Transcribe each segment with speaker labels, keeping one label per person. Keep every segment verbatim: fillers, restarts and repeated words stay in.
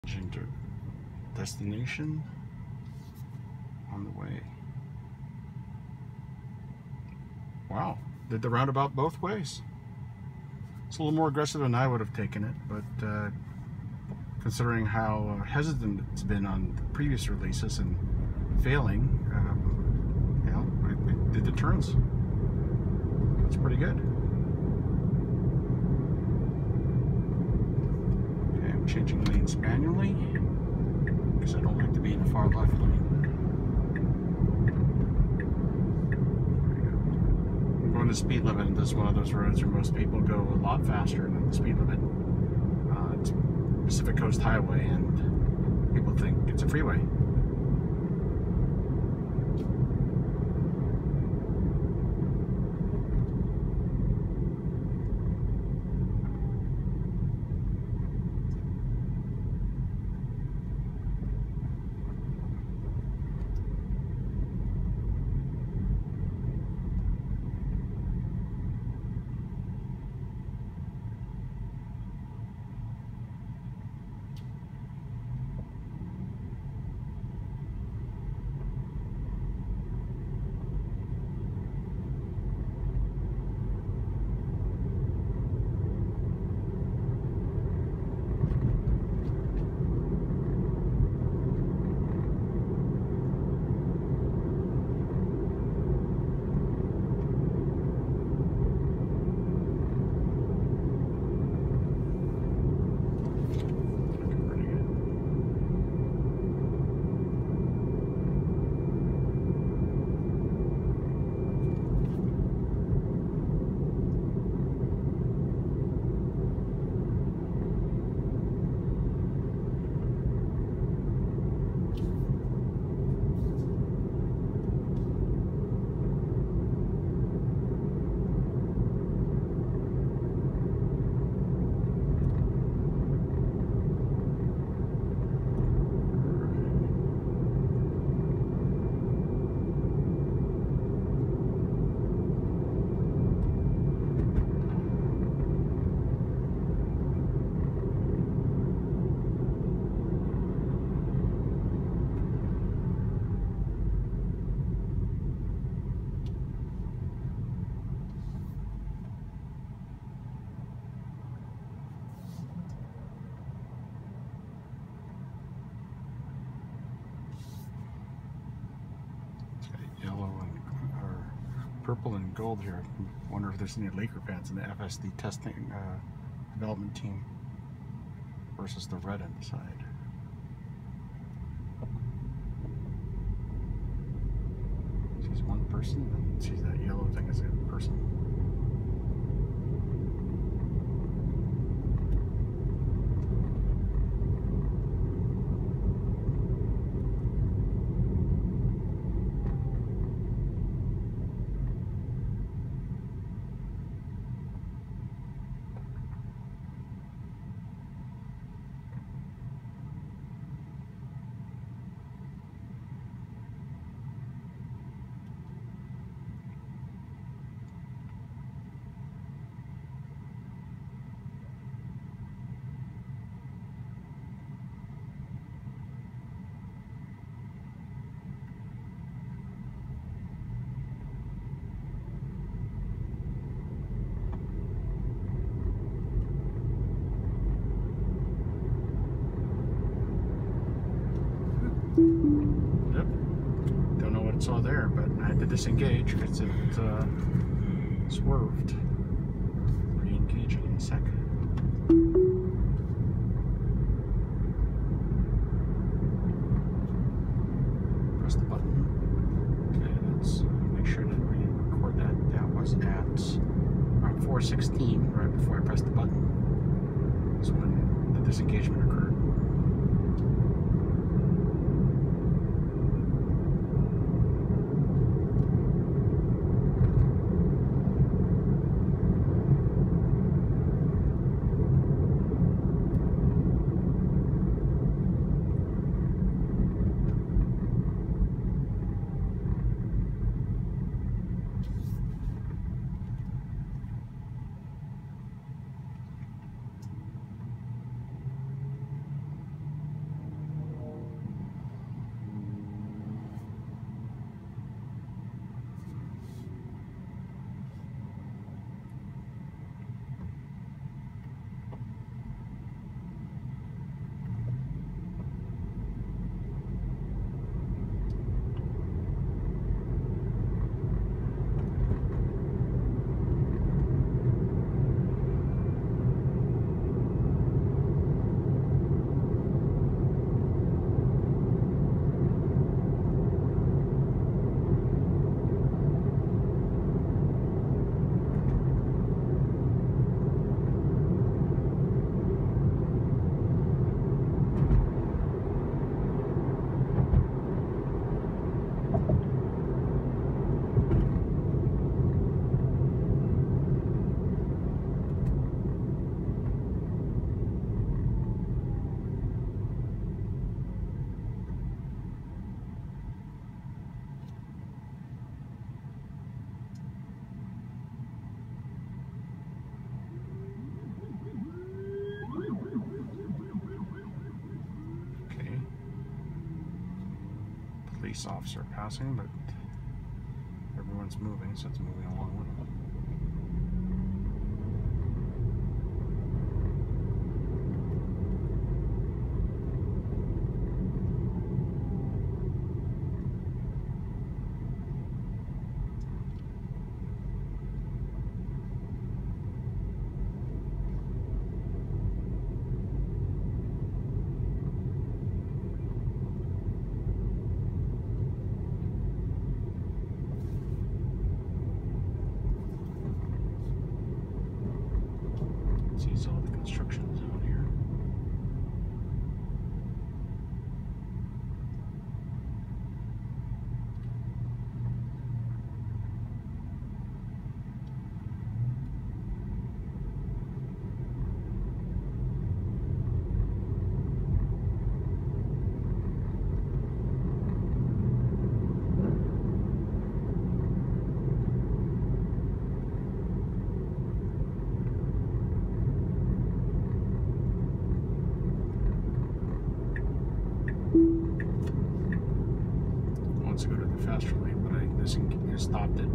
Speaker 1: Into destination on the way. Wow, did the roundabout both ways. It's a little more aggressive than I would have taken it, but uh, considering how uh, hesitant it's been on the previous releases and failing, um, you know, I, I did the turns. That's pretty good. Okay, I'm changing lanes manually because I don't like to be in the far left lane. I'm going the speed limit, and this is one of those roads where most people go a lot faster than the speed limit. Uh, it's Pacific Coast Highway, and people think it's a freeway. Purple and gold here. I wonder if there's any Laker fans in the F S D testing uh, development team versus the red on the side. She's one person, and she's that yellow thing is a person. Yep. Don't know what it saw there, but I had to disengage because it uh, swerved. Re-engage it in a sec. Press the button. Okay, let's make sure that we record that. That was at around four sixteen, right before I pressed the button. That's when the disengagement occurred. police officer passing, but everyone's moving, so it's moving along with them. See all the construction zone here. Wants to go to the faster lane, but I disengaged, stopped it.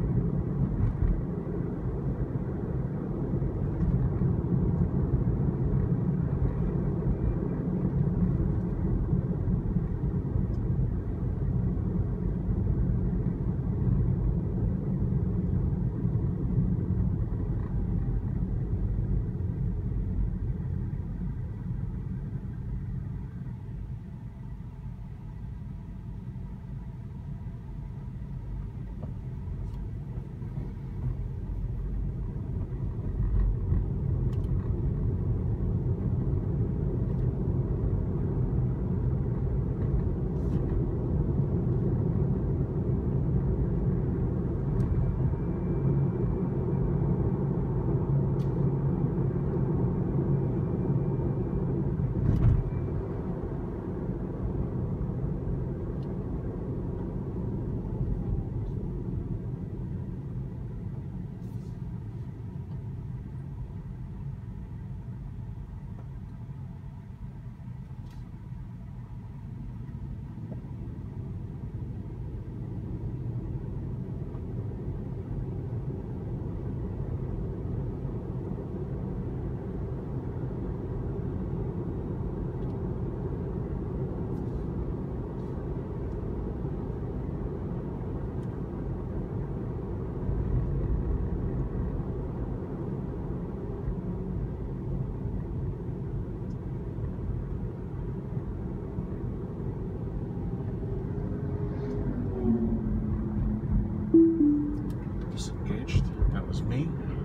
Speaker 1: Disengaged. That was me.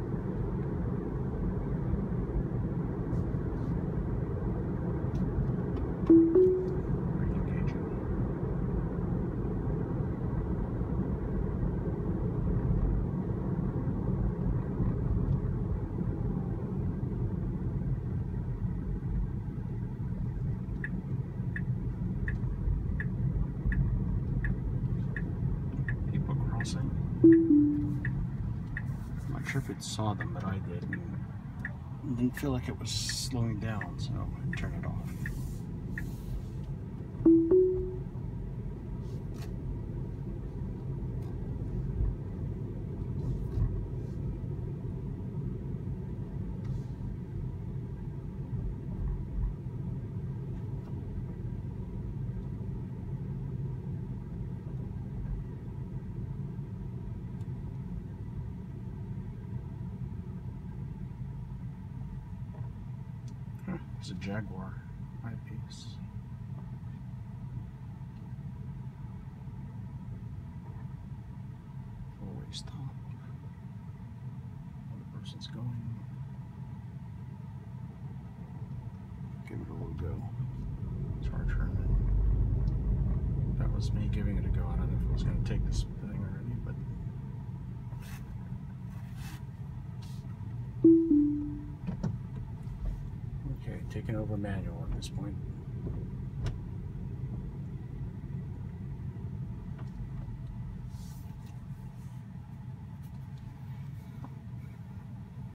Speaker 1: Re-engaging. People crossing. I'm not sure if it saw them, but I did. And didn't feel like it was slowing down, so I turned it off. It's a Jaguar eyepiece. Four-way stop. Other person's going. Give it a little go. Charger. That was me giving it a go. I don't know if it was going to take this thing already, but. Okay, taking over manual at this point.